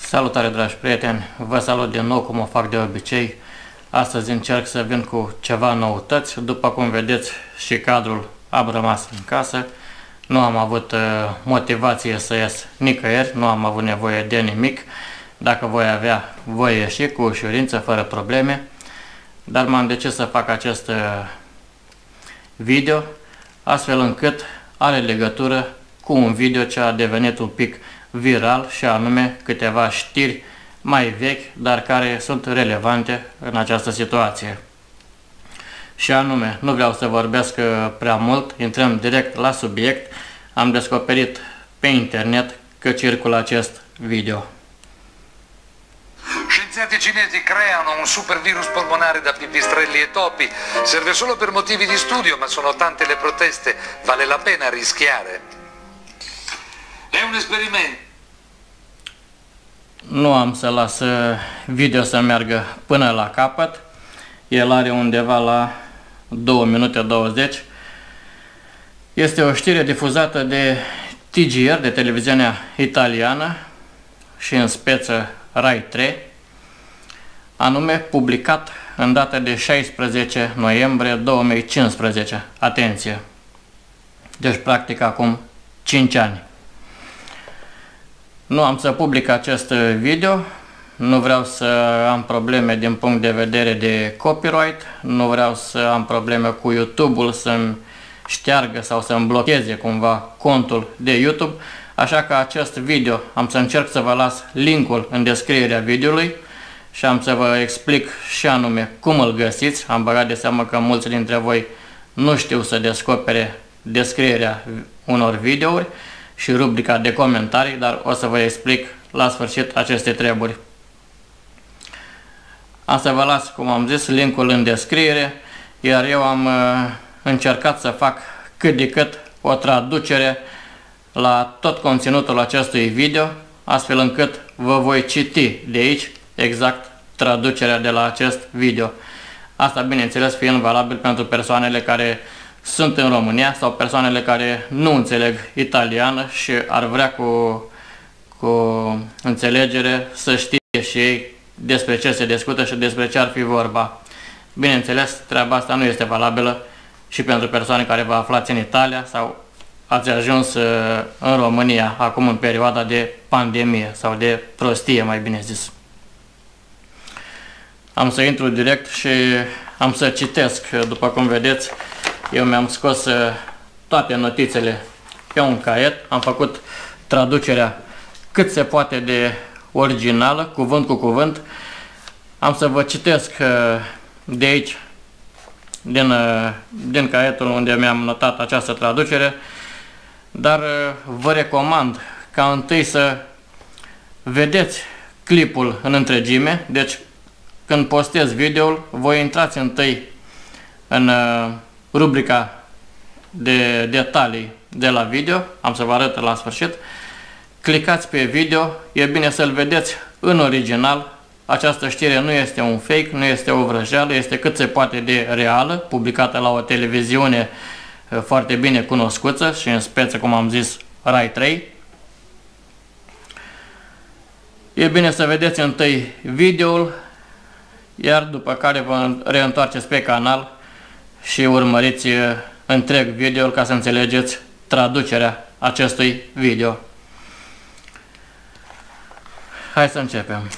Salutare, dragi prieteni! Vă salut din nou cum o fac de obicei. Astăzi încerc să vin cu ceva noutăți. După cum vedeți, și cadrul a rămas în casă. Nu am avut motivație să ies nicăieri, nu am avut nevoie de nimic. Dacă voi avea, voi ieși cu ușurință, fără probleme. Dar m-am decis să fac acest video, astfel încât are legătură cu un video ce a devenit un pic viral, și anume câteva știri mai vechi, dar care sunt relevante în această situație. Și anume, nu vreau să vorbesc prea mult, intrăm direct la subiect. Am descoperit pe internet că circulă acest video. Scienziati cinesi creano un super virus polmonare da pipistrelli e topi. Serve solo per motivi di studio, ma sono tante le proteste. Vale la pena rischiare? È un esperimento. Nu am să las video să meargă până la capăt. El are undeva la 2 minute 20. Este o știre difuzată de TGR, de televiziunea italiană, și în speță Rai 3, anume publicat în data de 16 noiembrie 2015. Atenție! Deci practic acum 5 ani. Nu am să public acest video, nu vreau să am probleme din punct de vedere de copyright, nu vreau să am probleme cu YouTube-ul să-mi șteargă sau să-mi blocheze cumva contul de YouTube, așa că acest video am să încerc să vă las linkul în descrierea videoului și am să vă explic și anume cum îl găsiți. Am băgat de seamă că mulți dintre voi nu știu să descopere descrierea unor videouri și rubrica de comentarii, dar o să vă explic la sfârșit aceste treburi. Am să vă las, cum am zis, linkul în descriere, iar eu am încercat să fac cât de cât o traducere la tot conținutul acestui video, astfel încât vă voi citi de aici exact traducerea de la acest video. Asta, bineînțeles, fiind valabil pentru persoanele care sunt în România sau persoanele care nu înțeleg italiană și ar vrea cu înțelegere să știe și ei despre ce se discută și despre ce ar fi vorba. Bineînțeles, treaba asta nu este valabilă și pentru persoane care vă aflați în Italia sau ați ajuns în România acum în perioada de pandemie sau de prostie, mai bine zis. Am să intru direct și am să citesc. După cum vedeți, eu mi-am scos toate notițele pe un caiet, am făcut traducerea cât se poate de originală, cuvânt cu cuvânt. Am să vă citesc de aici, din caietul unde mi-am notat această traducere, dar vă recomand ca întâi să vedeți clipul în întregime. Deci când postez videoul, voi intrați întâi în rubrica de detalii de la video, am să vă arăt la sfârșit. Clicați pe video, e bine să-l vedeți în original. Această știre nu este un fake, nu este o vrăjeală, este cât se poate de reală, publicată la o televiziune foarte bine cunoscută și în speță, cum am zis, Rai 3. E bine să vedeți întâi videoul, iar după care vă reîntoarceți pe canal și urmăriți întreg videoul ca să înțelegeți traducerea acestui video. Hai să începem.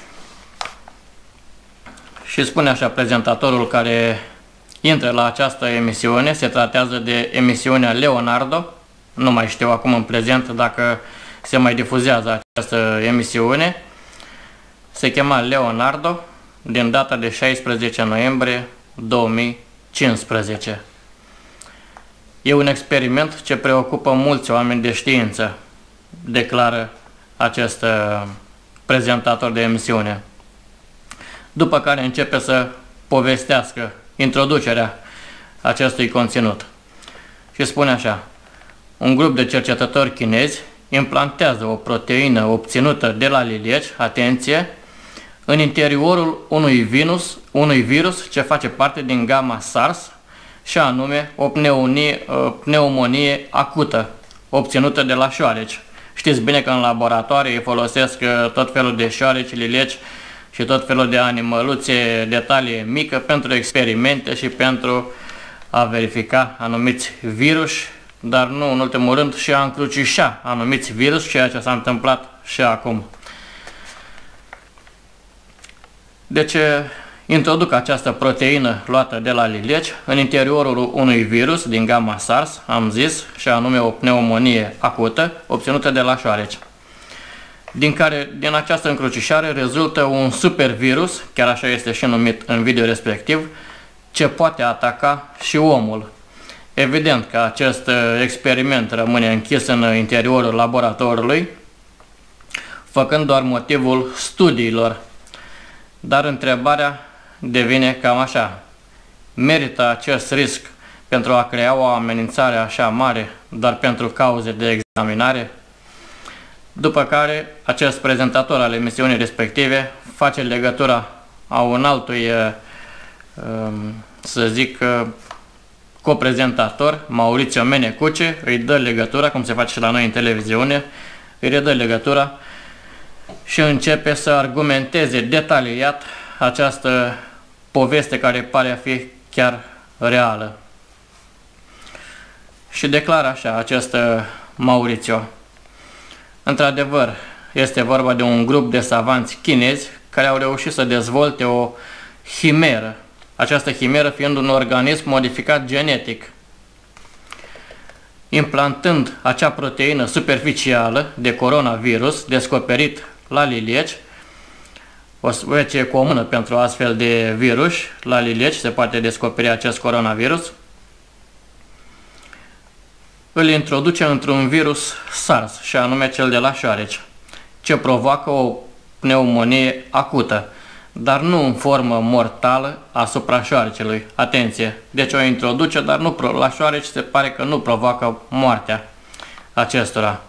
Și spune așa prezentatorul care intră la această emisiune, se tratează de emisiunea Leonardo, nu mai știu acum în prezent dacă se mai difuzează această emisiune, se chema Leonardo, din data de 16 noiembrie 2015. E un experiment ce preocupă mulți oameni de știință, declară acest prezentator de emisiune. După care începe să povestească introducerea acestui conținut. Și spune așa: un grup de cercetători chinezi implantează o proteină obținută de la lilieci, atenție, în interiorul unui virus ce face parte din gama SARS, și anume o pneumonie acută obținută de la șoareci. Știți bine că în laboratoare ei folosesc tot felul de șoareci, lileci și tot felul de animăluțe de talie mică pentru experimente și pentru a verifica anumiți virus, dar nu în ultimul rând și a încrucișa anumiți virus, ceea ce s-a întâmplat și acum. Deci introduc această proteină luată de la lileci în interiorul unui virus din gama SARS, am zis, și anume o pneumonie acută obținută de la șoareci. Din această încrucișare rezultă un supervirus, chiar așa este și numit în video respectiv, ce poate ataca și omul. Evident că acest experiment rămâne închis în interiorul laboratorului, făcând doar motivul studiilor. Dar întrebarea devine cam așa: merită acest risc pentru a crea o amenințare așa mare doar pentru cauze de examinare? După care acest prezentator al emisiunii respective face legătura a un altui, să zic, coprezentator, Mauricio Menecuce, îi dă legătura, cum se face și la noi în televiziune, îi redă legătura și începe să argumenteze detaliat această poveste care pare a fi chiar reală. Și declară așa acest Mauricio: într-adevăr, este vorba de un grup de savanți chinezi care au reușit să dezvolte o himeră, această himeră fiind un organism modificat genetic. Implantând acea proteină superficială de coronavirus descoperit la lileci, o specie comună pentru astfel de virus, la lileci se poate descoperi acest coronavirus, îl introduce într-un virus SARS, și anume cel de la șoareci, ce provoacă o pneumonie acută, dar nu în formă mortală asupra șoarecelui. Atenție! Deci o introduce, dar nu la șoareci se pare că nu provoacă moartea acestora.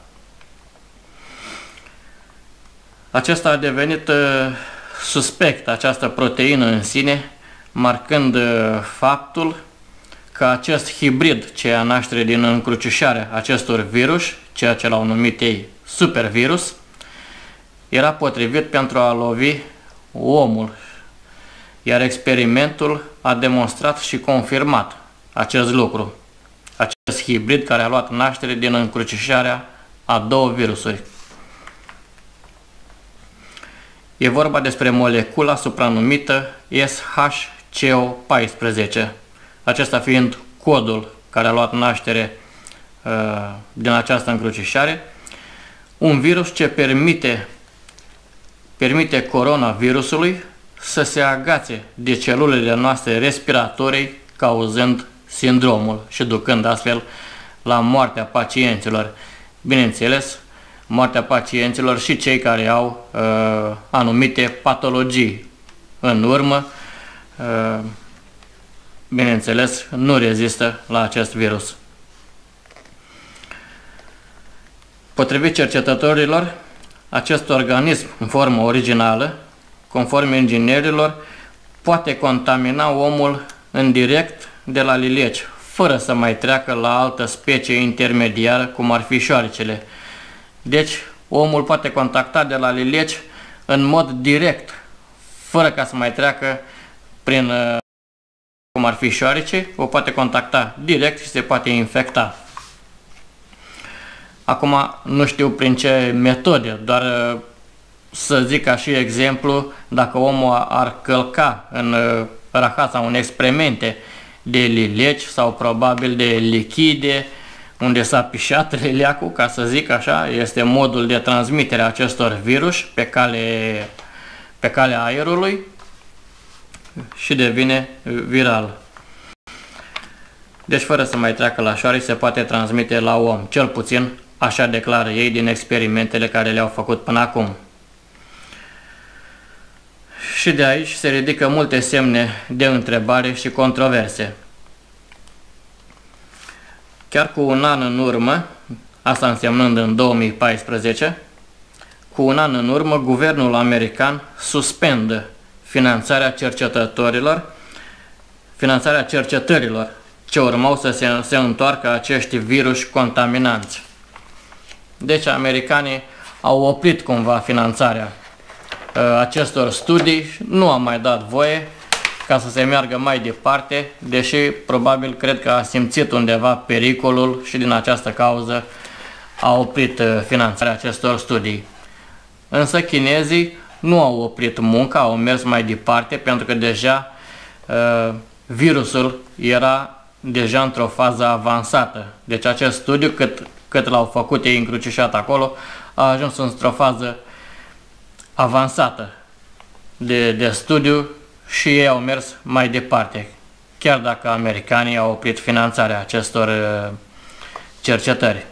Acesta a devenit suspect, această proteină în sine, marcând faptul că acest hibrid ce ia naștere din încrucișarea acestor virus, ceea ce l-au numit ei supervirus, era potrivit pentru a lovi omul, iar experimentul a demonstrat și confirmat acest lucru, acest hibrid care a luat naștere din încrucișarea a două virusuri. E vorba despre molecula supranumită SHCO14, acesta fiind codul care a luat naștere din această încrucișare, un virus ce permite coronavirusului să se agațe de celulele noastre respiratorii, cauzând sindromul și ducând astfel la moartea pacienților. Bineînțeles, moartea pacienților și cei care au anumite patologii în urmă, bineînțeles, nu rezistă la acest virus. Potrivit cercetătorilor, acest organism în formă originală, conform inginerilor, poate contamina omul în direct de la lileci, fără să mai treacă la altă specie intermediară, cum ar fi șoarecele. Deci, omul poate contacta de la lileci în mod direct, fără ca să mai treacă prin, cum ar fi șoarece, o poate contacta direct și se poate infecta. Acum, nu știu prin ce metode, doar să zic ca și exemplu, dacă omul ar călca în rahața unei experimente de lileci sau probabil de lichide, unde s-a pișat liliacul, ca să zic așa, este modul de transmitere a acestor virus pe calea aerului și devine viral. Deci fără să mai treacă la șoareci se poate transmite la om, cel puțin așa declară ei din experimentele care le-au făcut până acum. Și de aici se ridică multe semne de întrebare și controverse. Chiar cu un an în urmă, asta însemnând în 2014, cu un an în urmă, guvernul american suspendă finanțarea cercetărilor ce urmau să se întoarcă acești virus contaminanți. Deci americanii au oprit cumva finanțarea acestor studii, nu a mai dat voie ca să se meargă mai departe, deși probabil cred că a simțit undeva pericolul și din această cauză a oprit finanțarea acestor studii. Însă chinezii nu au oprit munca, au mers mai departe pentru că deja virusul era deja într-o fază avansată. Deci acest studiu, cât l-au făcut ei încrucișat acolo, a ajuns într-o fază avansată de studiu și ei au mers mai departe, chiar dacă americanii au oprit finanțarea acestor cercetări.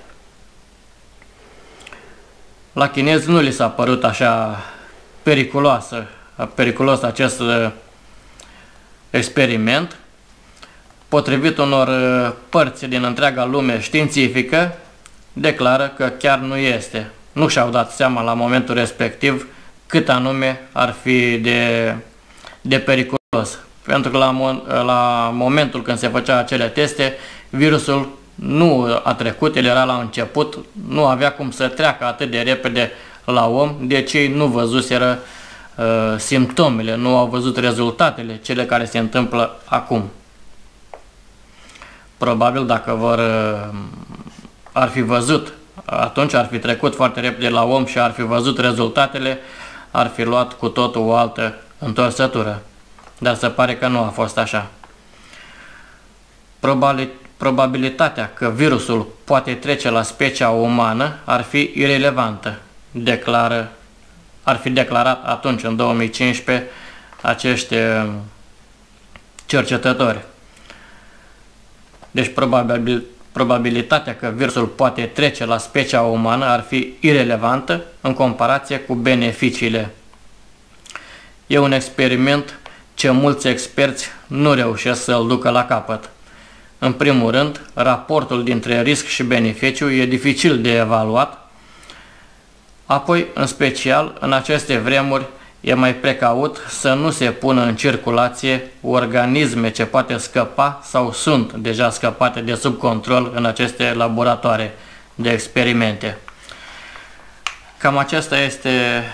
La chinezi nu li s-a părut așa periculos acest experiment. Potrivit unor părți din întreaga lume științifică, declară că chiar nu este. Nu și-au dat seama la momentul respectiv cât anume ar fi de periculos. Pentru că la momentul când se făcea acele teste, virusul nu a trecut, el era la început, nu avea cum să treacă atât de repede la om, deci ei nu văzuseră simptomele, nu au văzut rezultatele, cele care se întâmplă acum. Probabil dacă ar fi văzut, atunci ar fi trecut foarte repede la om și ar fi văzut rezultatele, ar fi luat cu totul o altă întorsătură. Dar se pare că nu a fost așa. Probabilitatea că virusul poate trece la specia umană ar fi irelevantă, ar fi declarat atunci, în 2015, acești cercetători. Deci probabilitatea că virusul poate trece la specia umană ar fi irelevantă în comparație cu beneficiile. E un experiment ce mulți experți nu reușesc să-l ducă la capăt. În primul rând, raportul dintre risc și beneficiu e dificil de evaluat. Apoi, în special, în aceste vremuri, e mai precaut să nu se pună în circulație organisme ce poate scăpa sau sunt deja scăpate de sub control în aceste laboratoare de experimente. Cam acesta este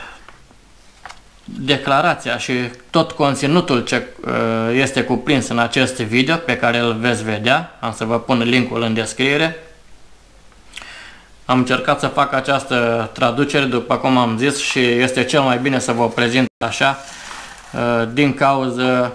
declarația și tot conținutul ce este cuprins în acest video pe care îl veți vedea. Am să vă pun linkul în descriere. Am încercat să fac această traducere, după cum am zis, și este cel mai bine să vă prezint așa, din cauză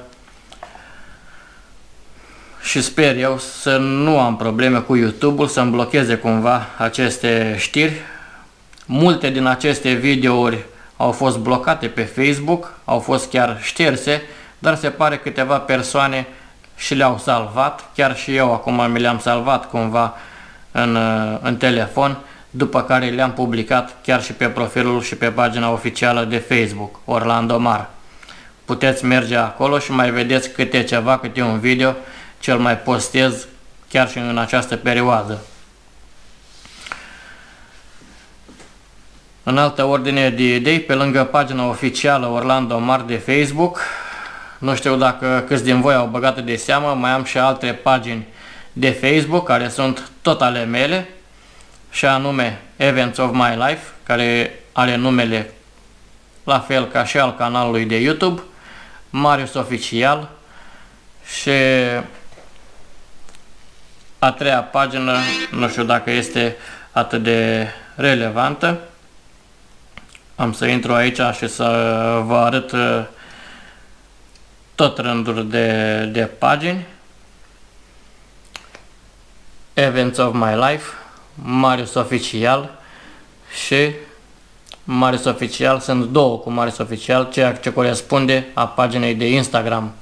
și sper eu să nu am probleme cu YouTube-ul, să-mi blocheze cumva aceste știri. Multe din aceste videouri au fost blocate pe Facebook, au fost chiar șterse, dar se pare câteva persoane și le-au salvat. Chiar și eu acum mi le-am salvat cumva în telefon, după care le-am publicat chiar și pe profilul și pe pagina oficială de Facebook, Orlando Mar. Puteți merge acolo și mai vedeți câte un video ce îl mai postez chiar și în această perioadă. În altă ordine de idei, pe lângă pagina oficială Orlando Mar de Facebook, nu știu dacă câți din voi au băgat de seamă, mai am și alte pagini de Facebook care sunt tot ale mele, și anume Events of My Life, care are numele la fel ca și al canalului de YouTube, Marius Oficial, și a treia pagină, nu știu dacă este atât de relevantă. Am să intru aici și să vă arăt tot rândul de pagini. Events of My Life, Marius Oficial și Marius Oficial. Sunt două cu Marius Oficial, ceea ce corespunde a paginei de Instagram.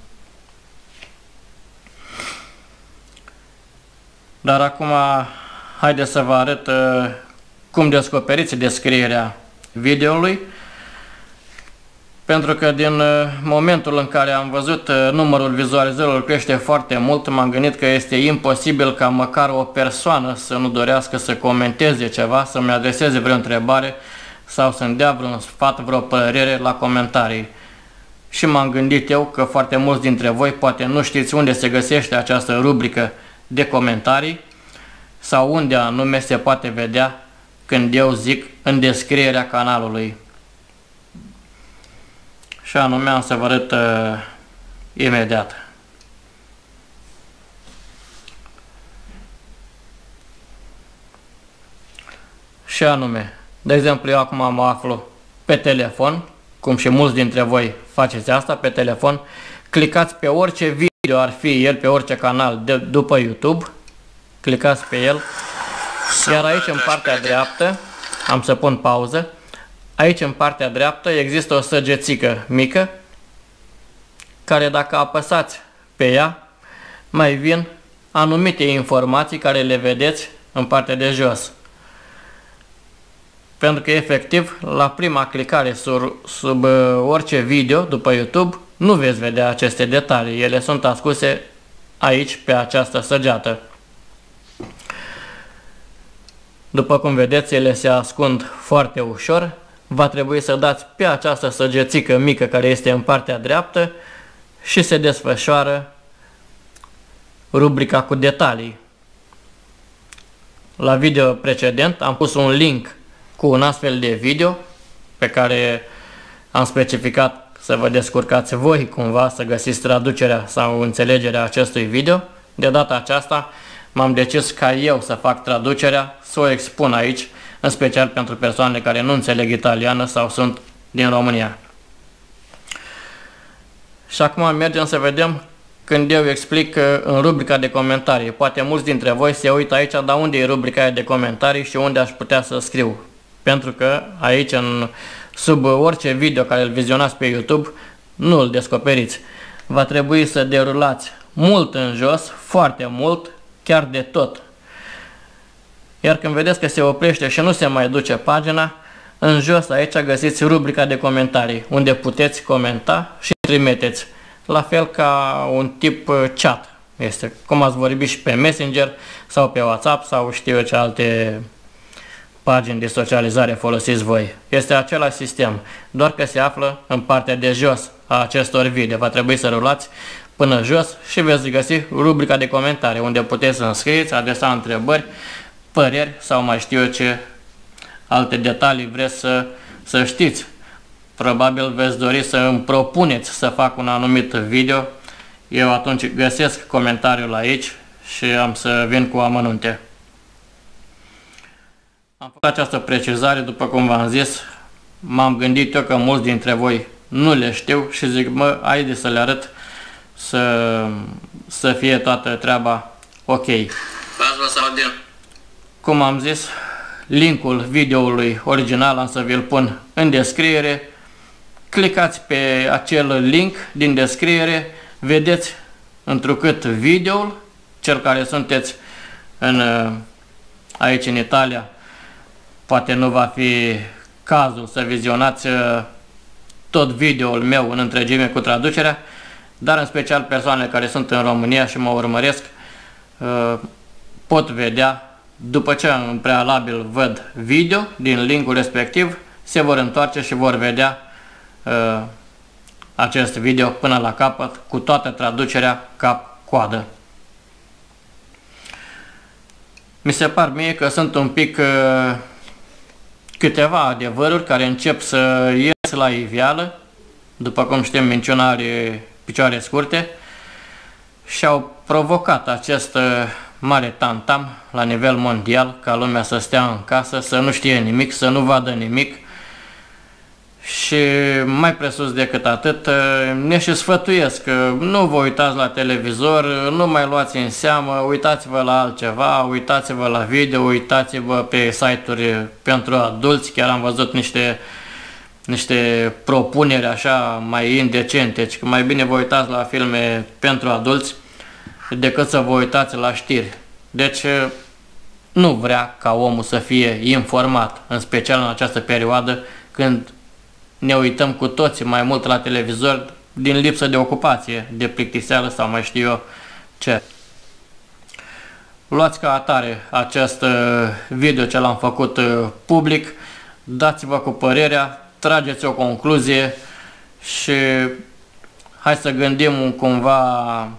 Dar acum haideți să vă arăt cum descoperiți descrierea videoului, pentru că din momentul în care am văzut numărul vizualizărilor crește foarte mult, m-am gândit că este imposibil ca măcar o persoană să nu dorească să comenteze ceva, să-mi adreseze vreo întrebare sau să-mi dea vreun sfat, vreo părere la comentarii. Și m-am gândit eu că foarte mulți dintre voi poate nu știți unde se găsește această rubrică de comentarii sau unde anume se poate vedea când eu zic în descrierea canalului. Și anume am să vă arăt imediat. Și anume, de exemplu, eu acum mă aflu pe telefon, cum și mulți dintre voi faceți asta pe telefon, clicați pe orice video ar fi el, pe orice canal după YouTube, clicați pe el, iar aici în partea dreaptă, am să pun pauză, aici în partea dreaptă există o săgețică mică, care dacă apăsați pe ea, mai vin anumite informații care le vedeți în partea de jos. Pentru că efectiv, la prima clicare sub orice video după YouTube, nu veți vedea aceste detalii. Ele sunt ascunse aici, pe această săgeată. După cum vedeți, ele se ascund foarte ușor. Va trebui să dați pe această săgețică mică care este în partea dreaptă și se desfășoară rubrica cu detalii. La video precedent am pus un link cu un astfel de video pe care am specificat să vă descurcați voi cumva să găsiți traducerea sau înțelegerea acestui video. De data aceasta m-am decis ca eu să fac traducerea, să o expun aici, în special pentru persoanele care nu înțeleg italiană sau sunt din România. Și acum mergem să vedem când eu explic în rubrica de comentarii. Poate mulți dintre voi se uită aici, dar unde e rubrica aia de comentarii și unde aș putea să scriu. Pentru că aici, sub orice video care îl vizionați pe YouTube, nu îl descoperiți. Va trebui să derulați mult în jos, foarte mult, chiar de tot. Iar când vedeți că se oprește și nu se mai duce pagina, în jos aici găsiți rubrica de comentarii, unde puteți comenta și trimiteți. La fel ca un tip chat. Este cum ați vorbit și pe Messenger sau pe WhatsApp sau știu eu ce alte pagini de socializare folosiți voi. Este același sistem, doar că se află în partea de jos a acestor video. Va trebui să rulați până jos și veți găsi rubrica de comentarii, unde puteți să înscrieți, adresa întrebări, păreri sau mai știu eu ce alte detalii vreți să știți. Probabil veți dori să îmi propuneți să fac un anumit video. Eu atunci găsesc comentariul aici și am să vin cu amănunte. Am făcut această precizare, după cum v-am zis, m-am gândit eu că mulți dintre voi nu le știu și zic, mă, haide să le arăt să fie toată treaba ok. Cum am zis, linkul videoului original am să vi-l pun în descriere. Clicați pe acel link din descriere, vedeți întrucât videoul, cel care sunteți aici în Italia, poate nu va fi cazul să vizionați tot videoul meu în întregime cu traducerea, dar în special persoanele care sunt în România și mă urmăresc pot vedea, după ce în prealabil văd video din linkul respectiv, se vor întoarce și vor vedea acest video până la capăt cu toată traducerea cap-coadă. Mi se par mie că sunt un pic câteva adevăruri care încep să ies la iveală. După cum știm, minciuna are picioare scurte și au provocat acest mare tamtam la nivel mondial, ca lumea să stea în casă, să nu știe nimic, să nu vadă nimic. Și mai presus decât atât, ne și sfătuiesc că nu vă uitați la televizor, nu mai luați în seamă, uitați-vă la altceva, uitați-vă la video, uitați-vă pe site-uri pentru adulți. Chiar am văzut niște propuneri așa mai indecente, că mai bine vă uitați la filme pentru adulți decât să vă uitați la știri. Deci nu vrea ca omul să fie informat, în special în această perioadă când ne uităm cu toții mai mult la televizor din lipsă de ocupație, de plictiseală sau mai știu eu ce. Luați ca atare acest video ce l-am făcut public, dați-vă cu părerea, trageți o concluzie și hai să gândim cumva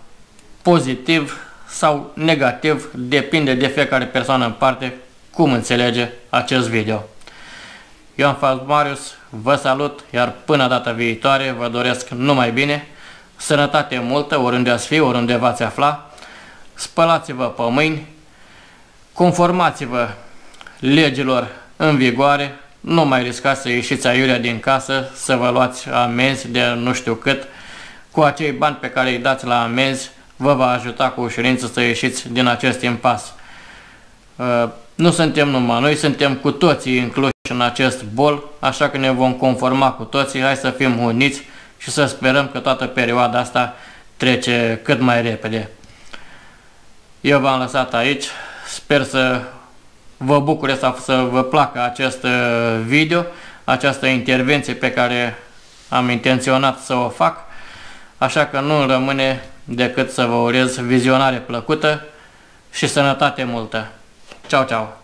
pozitiv sau negativ, depinde de fiecare persoană în parte cum înțelege acest video. Eu am fost Marius, vă salut, iar până data viitoare vă doresc numai bine, sănătate multă, oriunde ați fi, oriunde v-ați afla, spălați-vă pe mâini, conformați-vă legilor în vigoare, nu mai riscați să ieșiți aiurea din casă, să vă luați amenzi de nu știu cât. Cu acei bani pe care îi dați la amenzi, vă va ajuta cu ușurință să ieșiți din acest impas. Nu suntem numai noi, suntem cu toții incluși în acest bol, așa că ne vom conforma cu toții. Hai să fim uniți și să sperăm că toată perioada asta trece cât mai repede. Eu v-am lăsat aici, sper să vă bucure sau să vă placă acest video, această intervenție pe care am intenționat să o fac, așa că nu îmi rămâne decât să vă urez vizionare plăcută și sănătate multă. Ciao, ciao!